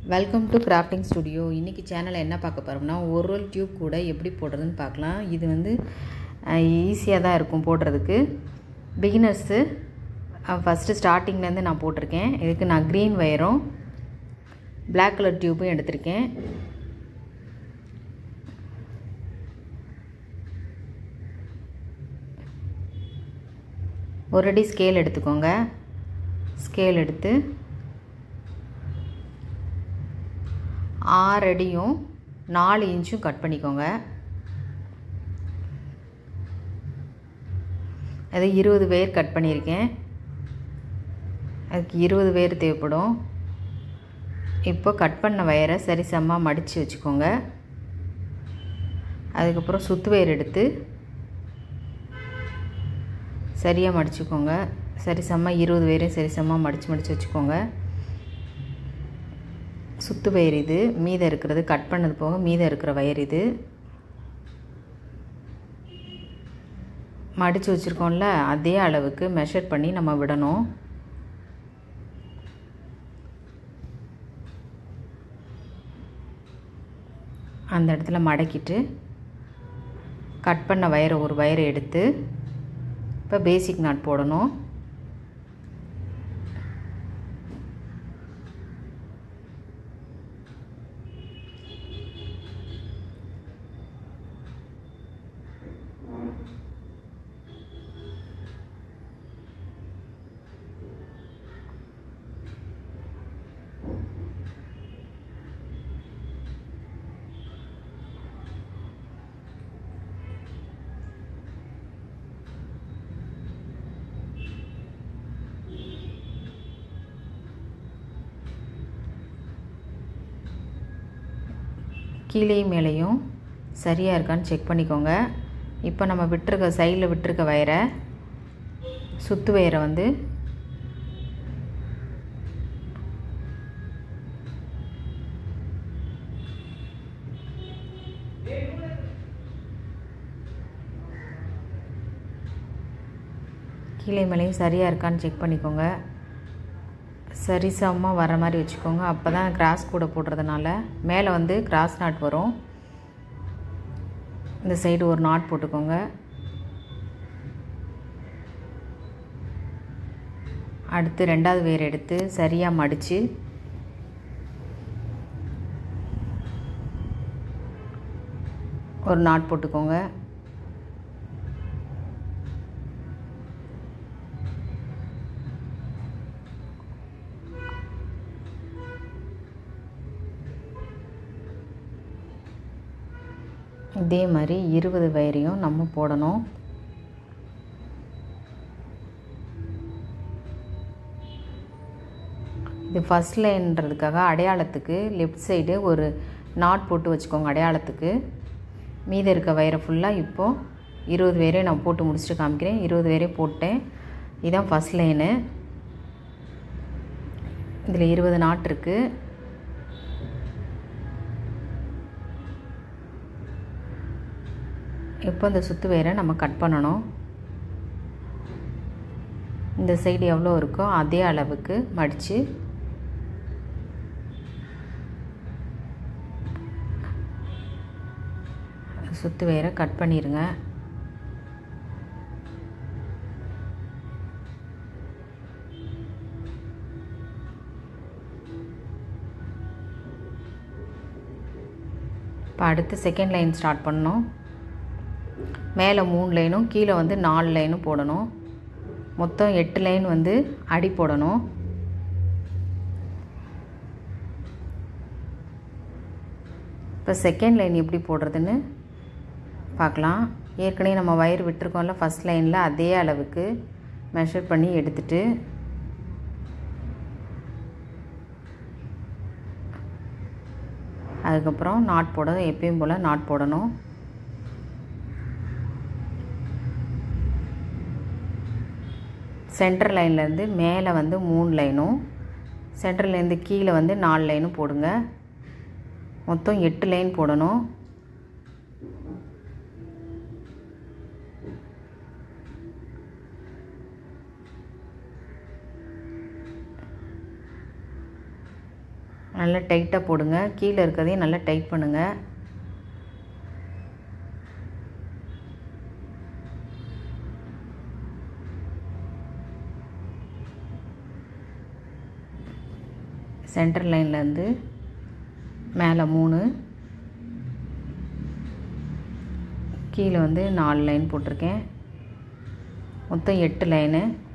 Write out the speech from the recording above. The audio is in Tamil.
Welcome to grafting studio. இன்றைக்கி சேனலில் என்ன பார்க்க போகிறோம்னா, ஒரு ரோல் டியூப் கூட எப்படி போடுறதுன்னு பார்க்கலாம். இது வந்து ஈஸியாக தான் இருக்கும் போடுறதுக்கு. பிகினர்ஸு ஃபஸ்ட்டு ஸ்டார்டிங்லேருந்து நான் போட்டிருக்கேன். இதுக்கு நான் க்ரீன் வயரும் பிளாக் கலர் டியூப்பும் எடுத்திருக்கேன். ஒரு அடி ஸ்கேல் எடுத்துக்கோங்க. ஸ்கேல் எடுத்து 6 அடியும் 4 இன்ச்சும் கட் பண்ணிக்கோங்க. அது 20 வேர் கட் பண்ணியிருக்கேன். அதுக்கு 20 வேர் தேவைப்படும். இப்போ கட் பண்ண வயரை சரிசமமாக மடித்து வச்சுக்கோங்க. அதுக்கப்புறம் சுத்து வயர் எடுத்து சரியாக மடிச்சுக்கோங்க. சரிசமமாக 20 வேரையும் சரிசமமாக மடித்து வச்சுக்கோங்க. சுத்து வயர் இது, மீதம் இருக்கிறது கட் பண்ணது போக மீதம் இருக்கிற வயர் இது. மடித்து வச்சுருக்கோம்ல, அதே அளவுக்கு மெஷர் பண்ணி நம்ம விடணும். அந்த இடத்துல மடக்கிட்டு கட் பண்ண வயரை ஒரு வயரை எடுத்து இப்போ பேசிக் நாட் போடணும். கீழே மேலேயும் சரியாக இருக்கான்னு செக் பண்ணிக்கோங்க. இப்போ நம்ம விட்டுருக்க சைடில் விட்டுருக்க வயரை, சுத்து வயரை வந்து கீழே மேலேயும் சரியாக இருக்கான்னு செக் பண்ணிக்கோங்க. சரிசமமாக வர மாதிரி வச்சுக்கோங்க. அப்போ தான் கிராஸ் கூட போடுறதுனால மேலே வந்து கிராஸ் நாட் வரும். இந்த சைடு ஒரு நாட் போட்டுக்கோங்க. அடுத்து ரெண்டாவது வேர் எடுத்து சரியாக மடித்து ஒரு நாட் போட்டுக்கோங்க. இதே மாதிரி 20 வயரையும் நம்ம போடணும். இது ஃபஸ்ட் லைன்றதுக்காக அடையாளத்துக்கு லெஃப்ட் சைடு ஒரு நாட் போட்டு வச்சுக்கோங்க. அடையாளத்துக்கு மீதி இருக்க வயரை ஃபுல்லாக இப்போது 20 வயரையும் நான் போட்டு முடிச்சுட்டு காமிக்கிறேன். 20 வயரையும் போட்டேன். இதுதான் ஃபஸ்ட் லைனு. இதில் 20 நாட் இருக்குது. இப்போ இந்த சுத்து வயரை நம்ம கட் பண்ணணும். இந்த சைடு எவ்வளோ இருக்கோ அதே அளவுக்கு மடித்து சுத்து வயரை கட் பண்ணிடுங்க. இப்போ அடுத்து செகண்ட் லைன் ஸ்டார்ட் பண்ணணும். மேலே 3 லைனும் கீழே வந்து 4 லைனும் போடணும். மொத்தம் 8 லைன் வந்து அடி போடணும். இப்போ செகண்ட் லைன் எப்படி போடுறதுன்னு பார்க்கலாம். ஏற்கனவே நம்ம வயர் விட்டுருக்கோம்ல ஃபஸ்ட் லைனில், அதே அளவுக்கு மெஷர் பண்ணி எடுத்துட்டு அதுக்கப்புறம் நாட் போடணும். எப்பயும் போல் நாட் போடணும். சென்டர் லைன்லேருந்து மேலே வந்து 3 லைனும், சென்டர்லேருந்து கீழே வந்து 4 லைனும் போடுங்க. மொத்தம் 8 லைன் போடணும். நல்லா டைட்டாக போடுங்க. கீழே இருக்கிறதையும் நல்லா டைட் பண்ணுங்கள். சென்டர் லைன்லேருந்து மேலே 3, கீழே வந்து 4 லைன் போட்டிருக்கேன். மொத்தம் 8 லைனு.